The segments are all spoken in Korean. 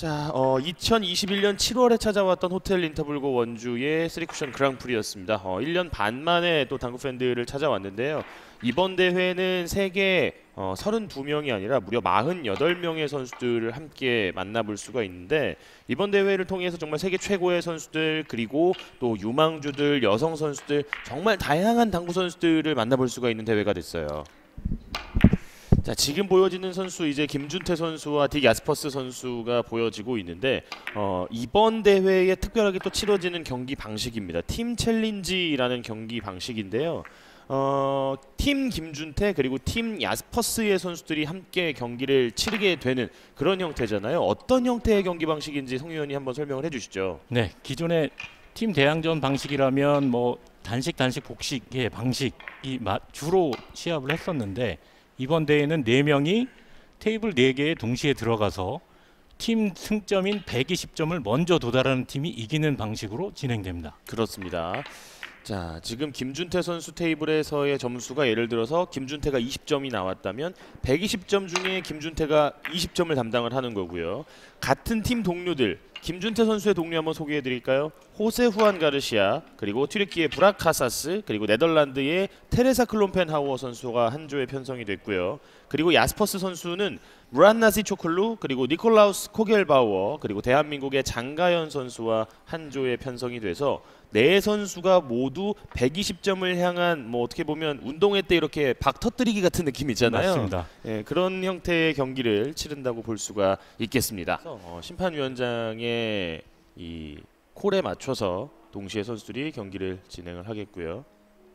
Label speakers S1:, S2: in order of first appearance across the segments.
S1: 자, 2021년 7월에 찾아왔던 호텔 인터블고 원주의 3쿠션 그랑프리였습니다. 1년 반 만에 또 당구 팬들을 찾아왔는데요. 이번 대회는 세계 32명이 아니라 무려 48명의 선수들을 함께 만나볼 수가 있는데, 이번 대회를 통해서 정말 세계 최고의 선수들, 그리고 또 유망주들, 여성 선수들, 정말 다양한 당구 선수들을 만나볼 수가 있는 대회가 됐어요. 자, 지금 보여지는 선수, 이제 김준태 선수와 딕 야스퍼스 선수가 보여지고 있는데, 이번 대회에 특별하게 또 치러지는 경기 방식입니다. 팀 챌린지라는 경기 방식인데요. 팀 김준태 그리고 팀 야스퍼스의 선수들이 함께 경기를 치르게 되는 그런 형태잖아요. 어떤 형태의 경기 방식인지 성 위원이 한번 설명을 해주시죠.
S2: 네, 기존의 팀 대항전 방식이라면 뭐 단식 복식의 방식이 주로 시합을 했었는데, 이번 대회는 4명이 테이블 4개에 동시에 들어가서 팀 승점인 120점을 먼저 도달하는 팀이 이기는 방식으로 진행됩니다.
S1: 그렇습니다. 자, 지금 김준태 선수 테이블에서의 점수가, 예를 들어서 김준태가 20점이 나왔다면 120점 중에 김준태가 20점을 담당을 하는 거고요. 같은 팀 동료들, 김준태 선수의 동료 한번 소개해 드릴까요? 호세 후안 가르시아, 그리고 튀르키의 부락 카사스, 그리고 네덜란드의 테레사 클롬펜하우어 선수가 한 조에 편성이 됐고요. 그리고 야스퍼스 선수는 무란나시 초클루, 그리고 니콜라우스 코겔바우어, 그리고 대한민국의 장가연 선수와 한 조에 편성이 돼서 네 선수가 모두 120점을 향한, 뭐 어떻게 보면 운동회 때 이렇게 박 터뜨리기 같은 느낌 있잖아요.
S2: 맞습니다.
S1: 예, 그런 형태의 경기를 치른다고 볼 수가 있겠습니다. 심판위원장의 이 콜에 맞춰서 동시에 선수들이 경기를 진행을 하겠고요.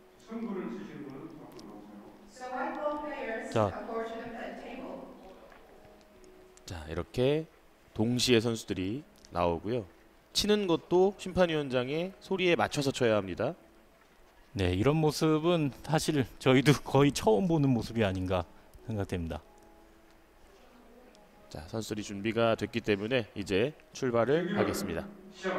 S1: 자, 이렇게 동시에 선수들이 나오고요. 치는 것도 심판위원장의 소리에 맞춰서 쳐야 합니다.
S2: 네, 이런 모습은 사실 저희도 거의 처음 보는 모습이 아닌가 생각됩니다.
S1: 자, 선수들이 준비가 됐기 때문에 이제 출발을 하겠습니다.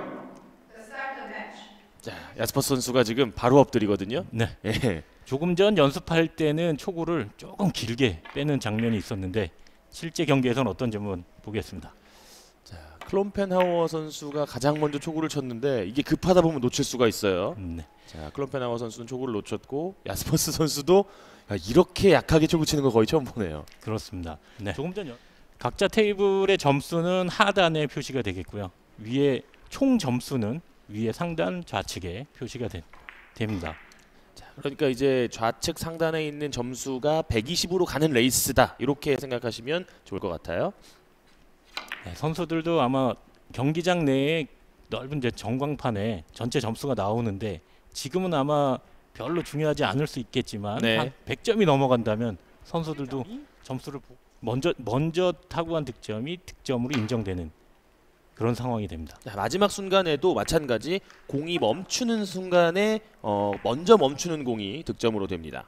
S1: 자, 야스퍼스 선수가 지금 바로 엎드리거든요.
S2: 네.
S1: 예.
S2: 조금 전 연습할 때는 초구를 조금 길게 빼는 장면이 있었는데, 실제 경기에서는 어떤 점은 보겠습니다.
S1: 자, 클롬펜하우어 선수가 가장 먼저 초구를 쳤는데, 이게 급하다 보면 놓칠 수가 있어요.
S2: 네.
S1: 자, 클롬펜하우어 선수는 초구를 놓쳤고, 야스퍼스 선수도 이렇게 약하게 초구 치는 거 거의 처음 보네요.
S2: 그렇습니다. 네. 조금 전 각자 테이블의 점수는 하단에 표시가 되겠고요. 위에 총 점수는 위에 상단 좌측에 표시가 됩니다.
S1: 자, 그러니까 이제 좌측 상단에 있는 점수가 120으로 가는 레이스다, 이렇게 생각하시면 좋을 것 같아요.
S2: 네, 선수들도 아마 경기장 내에 넓은 이제 전광판에 전체 점수가 나오는데, 지금은 아마 별로 중요하지 않을 수 있겠지만,
S1: 네.
S2: 한 100점이 넘어간다면 선수들도 점수를 먼저 타구한 득점이 득점으로 인정되는 그런 상황이 됩니다.
S1: 자, 마지막 순간에도 마찬가지, 공이 멈추는 순간에 먼저 멈추는 공이 득점으로 됩니다.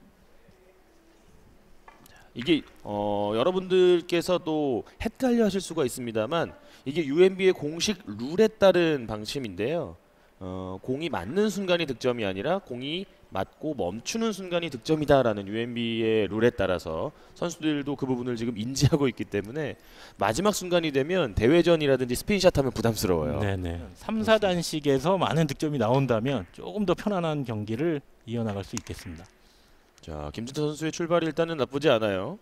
S1: 자, 이게 여러분들께서도 헷갈려 하실 수가 있습니다만, 이게 UMB의 공식 룰에 따른 방침인데요. 공이 맞는 순간이 득점이 아니라 공이 맞고 멈추는 순간이 득점이다라는 UMB의 룰에 따라서 선수들도 그 부분을 지금 인지하고 있기 때문에 마지막 순간이 되면 대회전이라든지 스핀샷 하면 부담스러워요.
S2: 네네. 3, 4단식에서 많은 득점이 나온다면 조금 더 편안한 경기를 이어나갈 수 있겠습니다.
S1: 자, 김준태 선수의 출발이 일단은 나쁘지 않아요.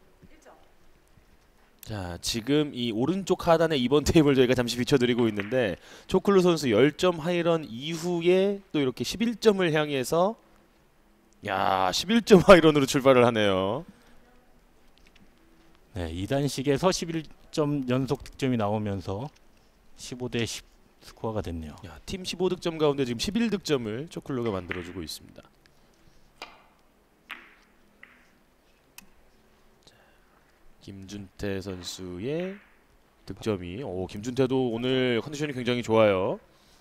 S1: 자, 지금 이 오른쪽 하단에 2번 테이블 저희가 잠시 비춰드리고 있는데, 초클루 선수 10점 하이런 이후에 또 이렇게 11점을 향해서, 야, 11점 하이런으로 출발을 하네요.
S2: 네, 2단식에서 11점 연속 득점이 나오면서 15대 10 스코어가 됐네요.
S1: 야, 팀 15득점 가운데 지금 11득점을 초클루가 만들어주고 있습니다. 자, 김준태 선수의 득점이, 김준태도 오늘 컨디션이 굉장히 좋아요.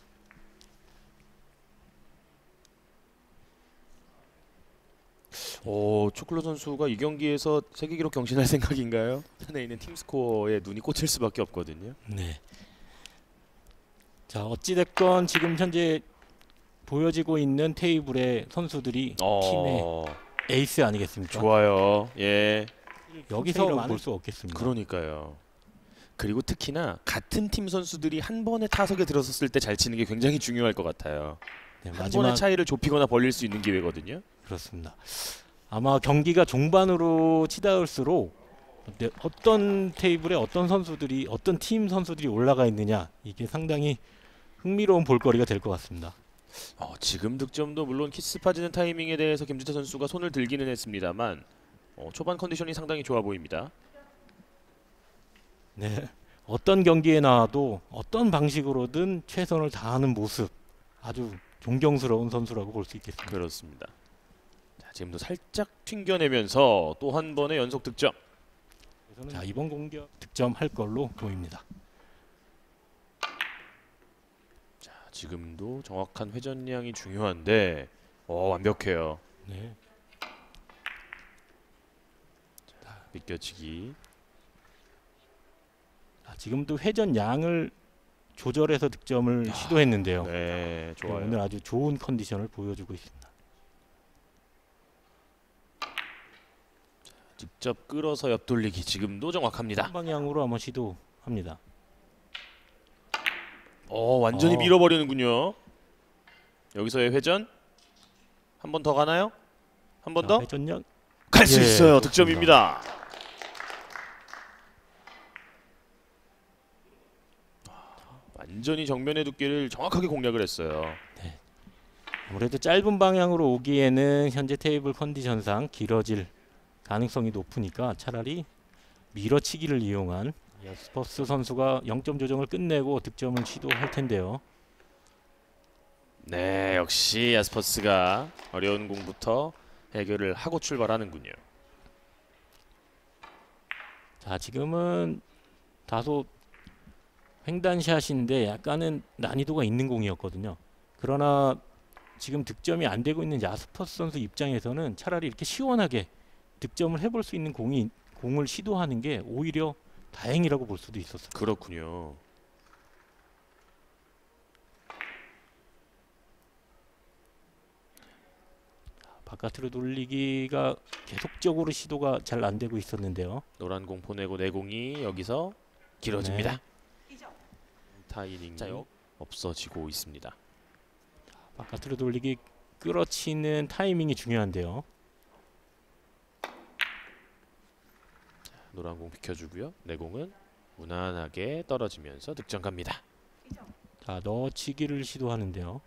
S1: 초클루 선수가 이 경기에서 세계 기록 경신할 생각인가요? 산에 있는 팀 스코어에 눈이 꽂힐 수밖에 없거든요.
S2: 네. 자, 어찌 됐건 지금 현재 보여지고 있는 테이블의 선수들이 팀의 에이스 아니겠습니까?
S1: 좋아요. 예.
S2: 여기서 볼 수 없겠습니다.
S1: 그러니까요. 그리고 특히나 같은 팀 선수들이 한 번에 타석에 들어섰을 때 잘 치는 게 굉장히 중요할 것 같아요.
S2: 네,
S1: 한
S2: 마지막
S1: 번의 차이를 좁히거나 벌릴 수 있는 기회거든요.
S2: 그렇습니다. 아마 경기가 종반으로 치달을수록 어떤 테이블에 어떤 선수들이 어떤 팀 선수들이 올라가 있느냐 이게 상당히 흥미로운 볼거리가 될 것 같습니다.
S1: 지금 득점도 물론 키스 빠지는 타이밍에 대해서 김준태 선수가 손을 들기는 했습니다만 초반 컨디션이 상당히 좋아 보입니다.
S2: 네, 어떤 경기에 나와도 어떤 방식으로든 최선을 다하는 모습 아주 존경스러운 선수라고 볼 수 있겠습니다.
S1: 그렇습니다. 자, 지금도 살짝 튕겨내면서 또 한 번의 연속 득점.
S2: 자, 이번 공격 득점할 걸로 보입니다.
S1: 자, 지금도 정확한 회전량이 중요한데 완벽해요.
S2: 네.
S1: 비껴치기.
S2: 자, 지금도 회전 양을 조절해서 득점을 시도했는데요.
S1: 네, 좋아요.
S2: 오늘 아주 좋은 컨디션을 보여주고 있습니다.
S1: 직접 끌어서 옆돌리기 지금도 정확합니다.
S2: 한 방향으로 한번 시도합니다.
S1: 완전히 밀어버리는군요. 여기서의 회전 한 번 더 가나요? 한 번 더?
S2: 회전력
S1: 갈 수
S2: 예,
S1: 있어요.
S2: 좋습니다.
S1: 득점입니다. 완전히 정면의 두께를 정확하게 공략을 했어요.
S2: 아무래도 짧은 방향으로 오기에는 현재 테이블 컨디션상 길어질 가능성이 높으니까 차라리 밀어치기를 이용한 야스퍼스 선수가 0점 조정을 끝내고 득점을 시도할 텐데요.
S1: 네, 역시 야스퍼스가 어려운 공부터 해결을 하고 출발하는군요.
S2: 자, 지금은 다소 횡단샷인데 약간은 난이도가 있는 공이었거든요. 그러나 지금 득점이 안 되고 있는 야스퍼스 선수 입장에서는 차라리 이렇게 시원하게 득점을 해볼 수 있는 공을 시도하는 게 오히려 다행이라고 볼 수도 있었어요.
S1: 그렇군요.
S2: 바깥으로 돌리기가 계속적으로 시도가 잘 안 되고 있었는데요.
S1: 노란 공 보내고 내 공이 여기서 길어집니다. 타이밍이 없어지고 있습니다.
S2: 바깥으로 돌리기 끌어치는 타이밍이 중요한데요.
S1: 노란 공 비켜주고요. 내 공은 무난하게 떨어지면서 득점 갑니다.
S2: 자, 넣어치기를 시도하는데요.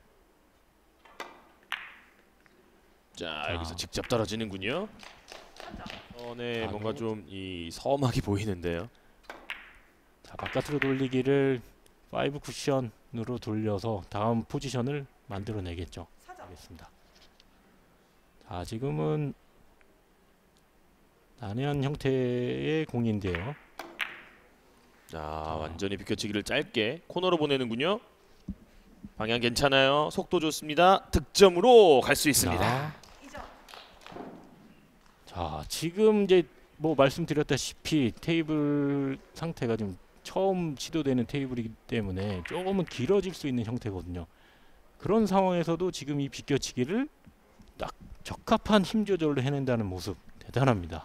S1: 자,
S2: 자.
S1: 여기서 직접 떨어지는군요. 네,
S2: 자,
S1: 뭔가 좀 이 서막이 보이는데요.
S2: 자, 바깥으로 돌리기를 5 쿠션으로 돌려서 다음 포지션을 만들어내겠죠. 알겠습니다. 자, 지금은 난해한 형태의 공인데요.
S1: 자, 완전히 비껴치기를 짧게 코너로 보내는군요. 방향 괜찮아요. 속도 좋습니다. 득점으로 갈 수 있습니다.
S2: 자, 지금 이제 뭐 말씀드렸다시피 테이블 상태가 좀 처음 시도되는 테이블이기 때문에 조금은 길어질 수 있는 형태거든요. 그런 상황에서도 지금 이 비껴치기를 딱 적합한 힘 조절을 해낸다는 모습 대단합니다.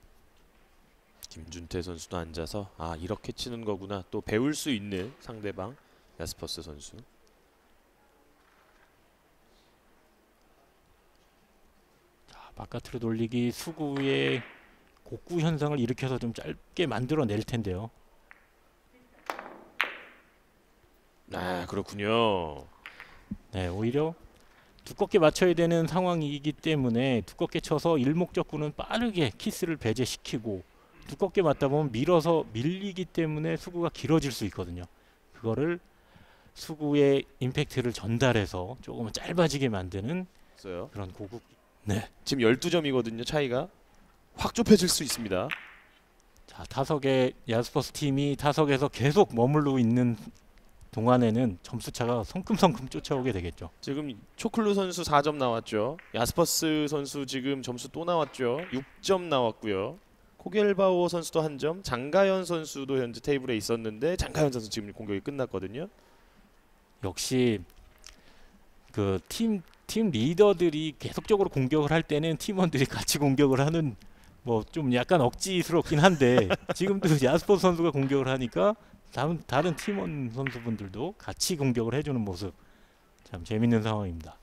S1: 김준태 선수도 앉아서 이렇게 치는 거구나 또 배울 수 있는 상대방 야스퍼스 선수.
S2: 자, 바깥으로 돌리기 수구의 곡구 현상을 일으켜서 좀 짧게 만들어낼 텐데요.
S1: 그렇군요.
S2: 네, 오히려 두껍게 맞춰야 되는 상황이기 때문에 두껍게 쳐서 일목적구는 빠르게 키스를 배제시키고 두껍게 맞다 보면 밀어서 밀리기 때문에 수구가 길어질 수 있거든요. 그거를 수구의 임팩트를 전달해서 조금 짧아지게 만드는
S1: 있어요.
S2: 그런 고급.
S1: 지금 12점이거든요. 차이가 확 좁혀질 수 있습니다.
S2: 자, 타석의 야스퍼스 팀이 타석에서 계속 머물러 있는 동안에는 점수차가 성큼성큼 쫓아오게 되겠죠.
S1: 지금 초클루 선수 4점 나왔죠. 야스퍼스 선수 지금 점수 또 나왔죠. 6점 나왔고요. 코겔바오 선수도 한 점, 장가연 선수도 현재 테이블에 있었는데 장가연 선수 지금 공격이 끝났거든요.
S2: 역시 그 팀 리더들이 계속적으로 공격을 할 때는 팀원들이 같이 공격을 하는 뭐 좀 약간 억지스럽긴 한데 지금도 야스퍼스 선수가 공격을 하니까 다른 팀원 선수분들도 같이 공격을 해주는 모습 참 재밌는 상황입니다.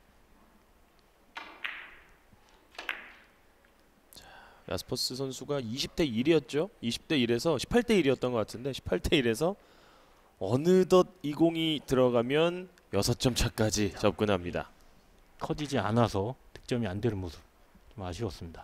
S1: 야스퍼스 선수가 20대 1이었죠. 20대 1에서 18대 1이었던 것 같은데 18대 1에서 어느덧 이 공이 들어가면 6점 차까지 접근합니다.
S2: 커지지 않아서 득점이 안 되는 모습 좀 아쉬웠습니다.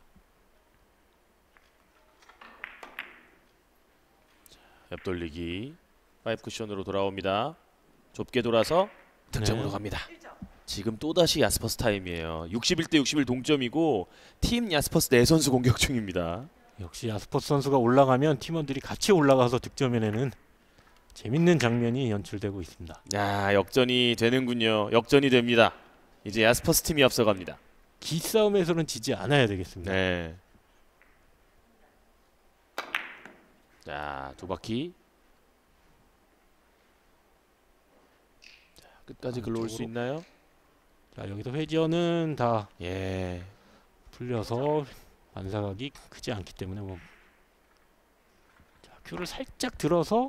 S1: 옆돌리기 5 쿠션으로 돌아옵니다. 좁게 돌아서 득점으로
S2: 네.
S1: 갑니다. 지금 또다시 야스퍼스 타임이에요. 61대 61 동점이고 팀 야스퍼스 4선수 공격 중입니다.
S2: 역시 야스퍼스 선수가 올라가면 팀원들이 같이 올라가서 득점해내는 재밌는 장면이 연출되고 있습니다.
S1: 야, 역전이 되는군요. 역전이 됩니다. 이제 야스퍼스 팀이 앞서갑니다.
S2: 기싸움에서는 지지 않아야 되겠습니다.
S1: 네. 자, 두 바퀴. 자, 끝까지 글러올 수
S2: 안쪽으로.
S1: 있나요?
S2: 자, 여기서 회전은 다
S1: 예.
S2: 풀려서 반사각이 크지 않기 때문에 뭐 자, 큐를 살짝 들어서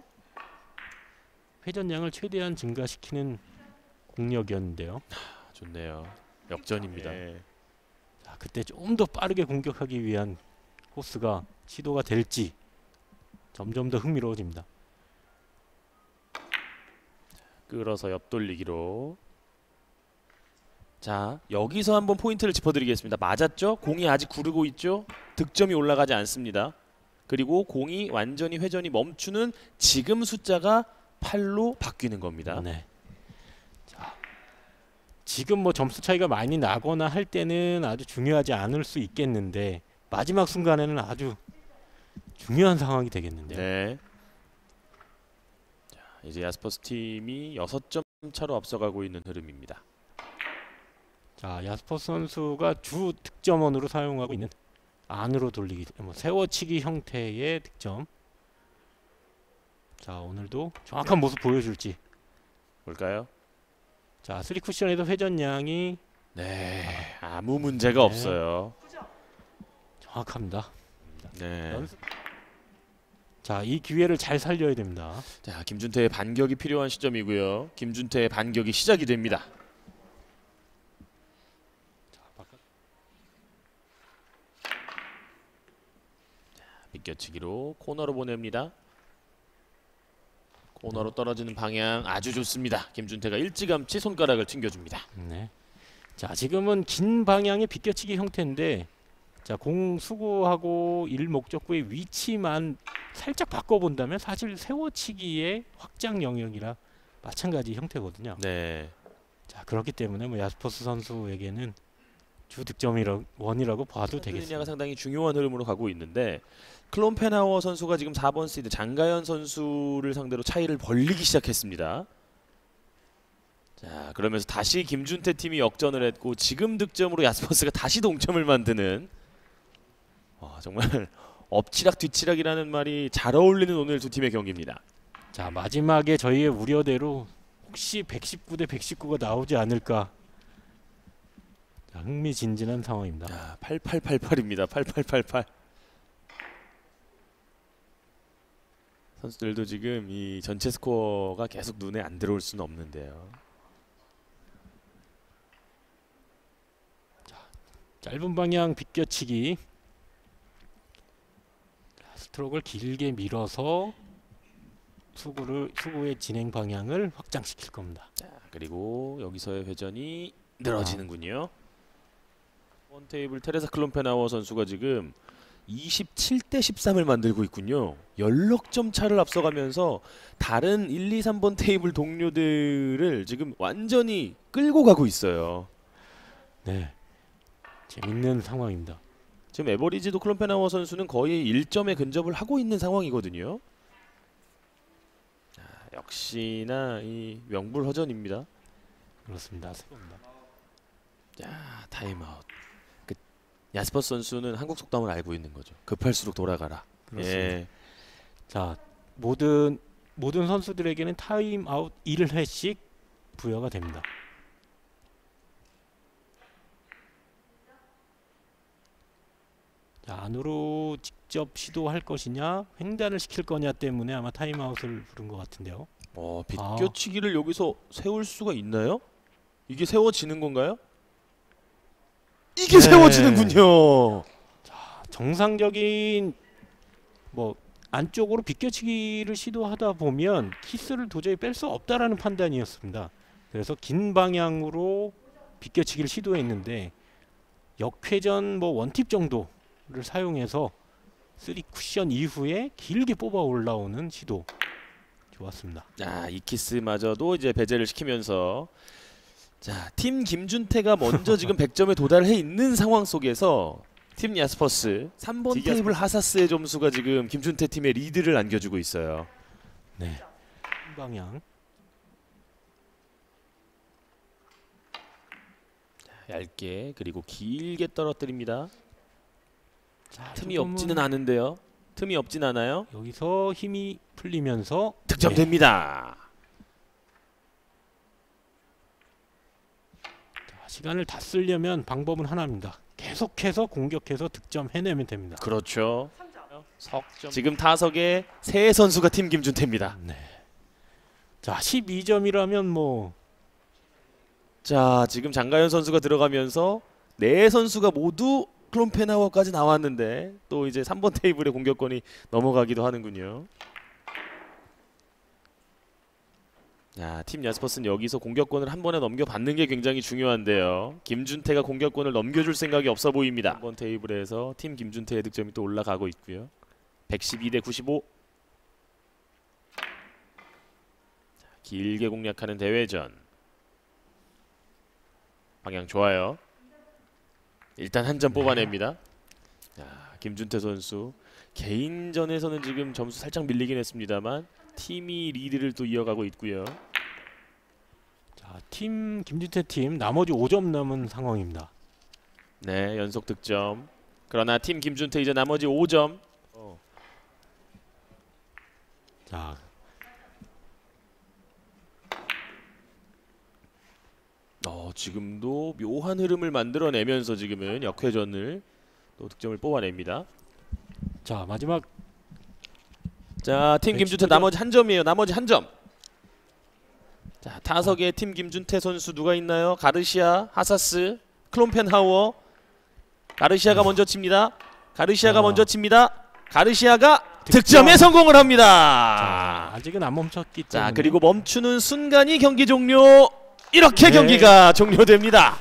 S2: 회전량을 최대한 증가시키는 공략이었는데요.
S1: 좋네요. 역전입니다. 예.
S2: 자, 그때 좀 더 빠르게 공격하기 위한 코스가 시도가 될지 점점 더 흥미로워집니다.
S1: 끌어서 옆돌리기로. 자, 여기서 한번 포인트를 짚어드리겠습니다. 맞았죠? 공이 아직 구르고 있죠? 득점이 올라가지 않습니다. 그리고 공이 완전히 회전이 멈추는 지금 숫자가 8로 바뀌는 겁니다.
S2: 네. 자, 지금 뭐 점수 차이가 많이 나거나 할 때는 아주 중요하지 않을 수 있겠는데 마지막 순간에는 아주 중요한 상황이 되겠는데요.
S1: 네. 자, 이제 야스퍼스 팀이 6점 차로 앞서가고 있는 흐름입니다.
S2: 자, 야스퍼스 선수가 주 득점원으로 사용하고 있는 안으로 돌리기, 뭐 세워치기 형태의 득점. 자, 오늘도 정확한 모습 보여줄지.
S1: 볼까요?
S2: 자, 3쿠션에도 회전량이
S1: 네, 아무 문제가
S2: 네.
S1: 없어요.
S2: 정확합니다.
S1: 네.
S2: 연습. 자, 이 기회를 잘 살려야 됩니다.
S1: 자, 김준태의 반격이 필요한 시점이고요. 김준태의 반격이 시작이 됩니다.
S2: 자, 바깥.
S1: 비껴치기로 코너로 보냅니다. 코너로 떨어지는 방향 아주 좋습니다. 김준태가 일찌감치 손가락을 튕겨줍니다.
S2: 네. 자, 지금은 긴 방향의 비껴치기 형태인데, 자, 공 수구하고 일목적구의 위치만 살짝 바꿔본다면 사실 세워치기의 확장 영역이라 마찬가지 형태거든요.
S1: 네.
S2: 자, 그렇기 때문에 뭐 야스퍼스 선수에게는 주 득점원이라고 봐도
S1: 가
S2: 되겠습니다.
S1: 상당히 중요한 흐름으로 가고 있는데 클론펜하워 선수가 지금 4번 시드 장가연 선수를 상대로 차이를 벌리기 시작했습니다. 자, 그러면서 다시 김준태 팀이 역전을 했고 지금 득점으로 야스퍼스가 다시 동점을 만드는 정말 엎치락 뒤치락이라는 말이 잘 어울리는 오늘 두 팀의 경기입니다.
S2: 자, 마지막에 저희의 우려대로 혹시 119 대 119가 나오지 않을까. 자, 흥미진진한 상황입니다.
S1: 자, 8888입니다. 8888. 선수들도 지금 이 전체 스코어가 계속 눈에 안 들어올 수는 없는데요.
S2: 짧은 방향 비껴치기. 자, 스트로크를 길게 밀어서 수구의 진행 방향을 확장시킬 겁니다.
S1: 자, 그리고 여기서의 회전이 늘어지는군요. 원 테이블 테레사 클론펜하워 선수가 지금 27대 13을 만들고 있군요. 16점 차를 앞서가면서 다른 1, 2, 3번 테이블 동료들을 지금 완전히 끌고 가고 있어요.
S2: 네, 재밌는 상황입니다.
S1: 지금 에버리지도 클론펜하워 선수는 거의 1점에 근접을 하고 있는 상황이거든요. 자, 역시나 이 명불허전입니다.
S2: 그렇습니다. 세봅니다.
S1: 자, 타임아웃. 야스퍼스 선수는 한국 속담을 알고 있는 거죠. 급할수록 돌아가라.
S2: 그렇습니다.
S1: 예.
S2: 자, 모든 선수들에게는 타임아웃 1회씩 부여가 됩니다. 안으로 직접 시도할 것이냐 횡단을 시킬 거냐 때문에 아마 타임아웃을 부른 것 같은데요.
S1: 비껴치기를 여기서 세울 수가 있나요? 이게 세워지는 건가요? 이게
S2: 네.
S1: 세워지는군요.
S2: 정상적인 뭐 안쪽으로 비껴치기를 시도하다 보면 키스를 도저히 뺄 수 없다라는 판단이었습니다. 그래서 긴 방향으로 비껴치기를 시도했는데 역회전 뭐 원팁 정도를 사용해서 3 쿠션 이후에 길게 뽑아 올라오는 시도 좋았습니다.
S1: 이 키스마저도 이제 배제를 시키면서 팀 김준태가 먼저 지금 100점에 도달해 있는 상황 속에서 팀 야스퍼스 3번 테이블 하사스의 점수가 지금 김준태 팀의 리드를 안겨주고 있어요.
S2: 네, 긴 방향.
S1: 얇게 그리고 길게 떨어뜨립니다. 틈이
S2: 조금은
S1: 없지는 않은데요. 틈이 없진 않아요.
S2: 여기서 힘이 풀리면서
S1: 득점됩니다.
S2: 시간을 다 쓰려면 방법은 하나입니다. 계속해서 공격해서 득점 해내면 됩니다.
S1: 그렇죠. 지금 타석에 세 선수가 팀 김준태입니다.
S2: 네. 자, 12점이라면 뭐
S1: 지금 장가연 선수가 들어가면서 네 선수가 모두 클론펜하워까지 나왔는데 또 이제 3번 테이블의 공격권이 넘어가기도 하는군요. 팀 야스퍼스는 여기서 공격권을 한 번에 넘겨받는 게 굉장히 중요한데요. 김준태가 공격권을 넘겨줄 생각이 없어 보입니다. 3번 테이블에서 팀 김준태의 득점이 또 올라가고 있고요. 112대 95. 길게 공략하는 대회전. 방향 좋아요. 일단 한 점 뽑아냅니다. 김준태 선수 개인전에서는 지금 점수 살짝 밀리긴 했습니다만 팀이 리드를 또 이어가고 있고요.
S2: 자, 팀 김준태 팀 나머지 5점 남은 상황입니다.
S1: 네, 연속 득점. 그러나 팀 김준태 이제 나머지 5점.
S2: 자,
S1: 지금도 묘한 흐름을 만들어내면서 지금은 역회전을 또 득점을 뽑아냅니다.
S2: 자, 마지막
S1: 팀 김준태 나머지 한 점이에요. 나머지 한 점. 타석에 팀 김준태 선수 누가 있나요? 가르시아, 하사스, 클론펜하워. 가르시아가 먼저 칩니다. 가르시아가 먼저 칩니다. 가르시아가 득점에 성공을 합니다.
S2: 아직은 안 멈췄기 때문에.
S1: 그리고 멈추는 순간이 경기 종료. 이렇게 경기가 종료됩니다.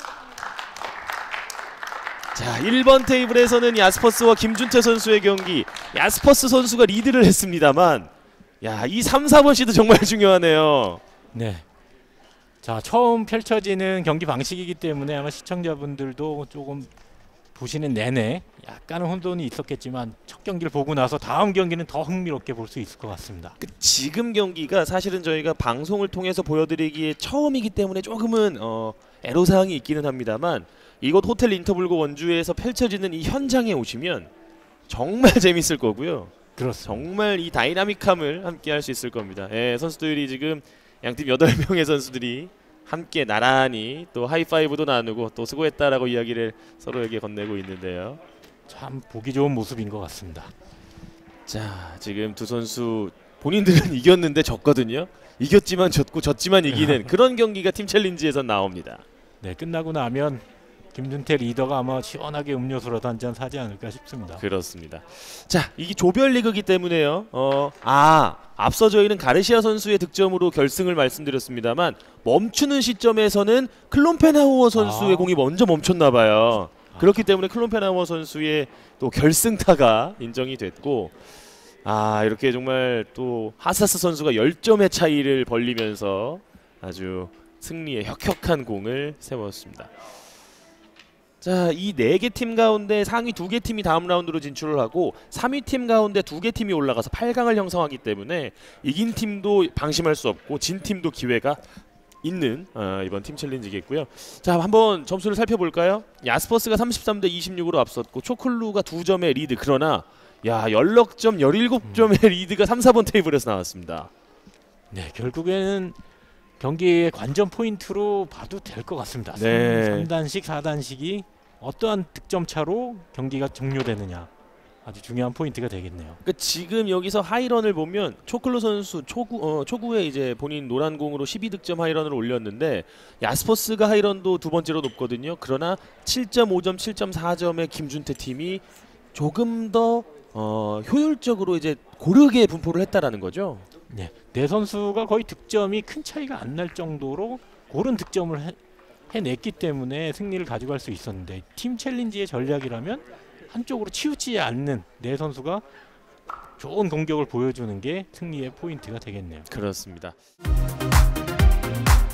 S1: 1번 테이블에서는 야스퍼스와 김준태 선수의 경기. 야스퍼스 선수가 리드를 했습니다만 이 3, 4번 시드 정말 중요하네요.
S2: 네. 자, 처음 펼쳐지는 경기 방식이기 때문에 아마 시청자분들도 조금 보시는 내내 약간은 혼돈이 있었겠지만 첫 경기를 보고 나서 다음 경기는 더 흥미롭게 볼 수 있을 것 같습니다.
S1: 지금 경기가 사실은 저희가 방송을 통해서 보여드리기에 처음이기 때문에 조금은 애로사항이 있기는 합니다만 이곳 호텔 인터블고 원주에서 펼쳐지는 이 현장에 오시면 정말 재밌을 거고요.
S2: 그렇습니다.
S1: 정말 이 다이나믹함을 함께 할 수 있을 겁니다. 선수들이 지금 양팀 8명의 선수들이 함께 나란히 또 하이파이브도 나누고 또 수고했다라고 이야기를 서로에게 건네고 있는데요.
S2: 참 보기 좋은 모습인 것 같습니다.
S1: 지금 두 선수 본인들은 이겼는데 졌거든요. 이겼지만 졌고 졌지만 이기는 그런 경기가 팀 챌린지에선 나옵니다.
S2: 네, 끝나고 나면 김준태 리더가 아마 시원하게 음료수라도 한 잔 사지 않을까 싶습니다.
S1: 그렇습니다. 이게 조별리그이기 때문에요. 앞서져 있는 가르시아 선수의 득점으로 결승을 말씀드렸습니다만 멈추는 시점에서는 클론펜하우어 선수의 공이 먼저 멈췄나 봐요. 그렇기 때문에 클론펜하우어 선수의 또 결승타가 인정이 됐고 이렇게 정말 또 하사스 선수가 10점의 차이를 벌리면서 아주 승리의 혁혁한 공을 세웠습니다. 이 4개 팀 가운데 상위 2개 팀이 다음 라운드로 진출을 하고 3위 팀 가운데 2개 팀이 올라가서 8강을 형성하기 때문에 이긴 팀도 방심할 수 없고 진 팀도 기회가 있는 이번 팀 챌린지겠고요. 한번 점수를 살펴볼까요? 야스퍼스가 33대 26으로 앞섰고 초클루가 2점의 리드. 그러나 연럭점 17점의 리드가 3, 4번 테이블에서 나왔습니다.
S2: 네, 결국에는 경기의 관전 포인트로 봐도 될 것 같습니다.
S1: 네.
S2: 3단식, 4단식이 어떠한 득점 차로 경기가 종료되느냐 아주 중요한 포인트가 되겠네요.
S1: 그러니까 지금 여기서 하이런을 보면 초클로 선수 초구에 이제 본인 노란 공으로 12득점 하이런을 올렸는데 야스퍼스가 하이런도 두 번째로 높거든요. 그러나 7.5점, 7.4점의 김준태 팀이 조금 더 효율적으로 이제 고르게 분포를 했다라는 거죠.
S2: 네, 네 선수가 거의 득점이 큰 차이가 안 날 정도로 고른 득점을 해냈기 때문에 승리를 가져갈 수 있었는데 팀 챌린지의 전략이라면 한쪽으로 치우치지 않는 네 선수가 좋은 공격을 보여주는 게 승리의 포인트가 되겠네요.
S1: 그렇습니다.